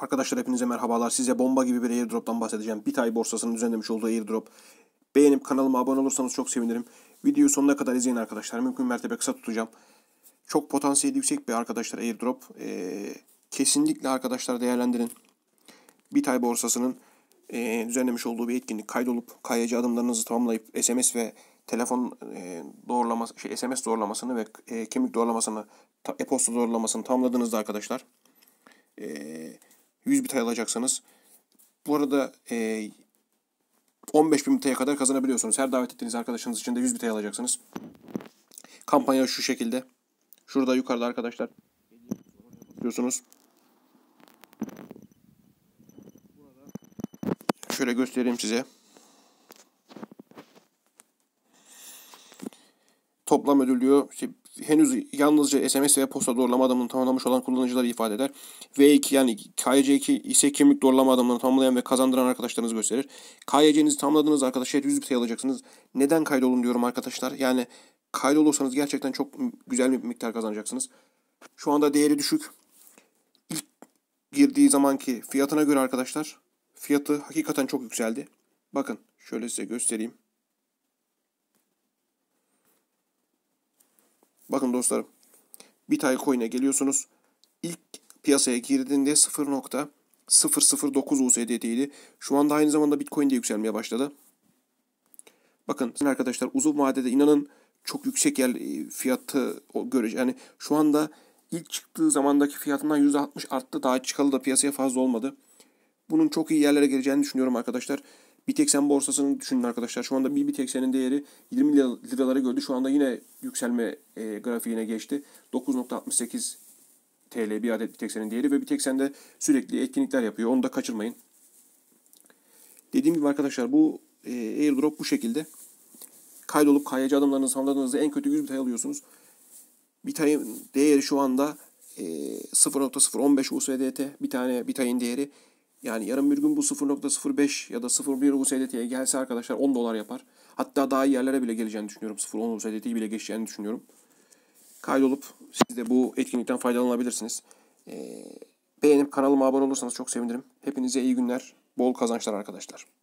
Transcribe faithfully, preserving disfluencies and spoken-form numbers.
Arkadaşlar hepinize merhabalar. Size bomba gibi bir airdrop'tan bahsedeceğim. Bitay borsasının düzenlemiş olduğu airdrop. Beğenip kanalıma abone olursanız çok sevinirim. Videoyu sonuna kadar izleyin arkadaşlar. Mümkün mertebe kısa tutacağım. Çok potansiyeli yüksek bir arkadaşlar airdrop. Ee, kesinlikle arkadaşlar değerlendirin. Bitay borsasının e, düzenlemiş olduğu bir etkinlik. Kaydolup K Y C adımlarınızı tamamlayıp S M S ve telefon e, doğrulaması, şey, S M S doğrulamasını ve e, kimlik doğrulamasını, e-posta doğrulamasını tamamladığınızda arkadaşlar e, yüz bitay alacaksınız. Bu arada e, on beş bin bitaya kadar kazanabiliyorsunuz. Her davet ettiğiniz arkadaşınız için de yüz bitay alacaksınız. Kampanya şu şekilde. Şurada yukarıda arkadaşlar diyorsunuz. Şöyle göstereyim size. Toplam ödül diyor. İşte henüz yalnızca S M S ve posta doğrulama adımını tamamlamış olan kullanıcıları ifade eder. V iki yani K Y C iki ise kimlik doğrulama adımlarını tamamlayan ve kazandıran arkadaşlarınızı gösterir. K Y C'nizi tamamladığınız arkadaşlar yüz bitay alacaksınız. Neden kaydolun diyorum arkadaşlar. Yani kaydolursanız gerçekten çok güzel bir miktar kazanacaksınız. Şu anda değeri düşük. İlk girdiği zamanki fiyatına göre arkadaşlar fiyatı hakikaten çok yükseldi. Bakın şöyle size göstereyim. Bakın dostlarım. Bitay Coin'e geliyorsunuz. İlk piyasaya girdiğinde sıfır nokta sıfır sıfır dokuz U S D T'ydi. Şu anda aynı zamanda Bitcoin de yükselmeye başladı. Bakın arkadaşlar uzun vadede inanın çok yüksek yer fiyatı görece yani şu anda ilk çıktığı zamandaki fiyatından yüzde altmış arttı. Daha çıkalı da piyasaya fazla olmadı. Bunun çok iyi yerlere geleceğini düşünüyorum arkadaşlar. Bitexen borsasını düşünün arkadaşlar. Şu anda bir Bitexen'in değeri yirmi liraları gördü. Şu anda yine yükselme e, grafiğine geçti. dokuz nokta altmış sekiz T L bir adet Bitexen'in değeri ve Bitexen de sürekli etkinlikler yapıyor. Onu da kaçırmayın. Dediğim gibi arkadaşlar bu e, airdrop bu şekilde. Kaydolup K Y C adımlarınızı tamamladığınızda en kötü yüz bitay alıyorsunuz. Bitay'ın değeri şu anda e, sıfır nokta sıfır on beş U S D T. Bir tane Bitay'ın değeri. Yani yarın bir gün bu sıfır nokta sıfır beş ya da sıfır nokta bir U S D T'ye gelse arkadaşlar on dolar yapar. Hatta daha iyi yerlere bile geleceğini düşünüyorum. sıfır nokta on U S D T'yi bile geçeceğini düşünüyorum. Kaydolup siz de bu etkinlikten faydalanabilirsiniz. Ee, beğenip kanalıma abone olursanız çok sevinirim. Hepinize iyi günler, bol kazançlar arkadaşlar.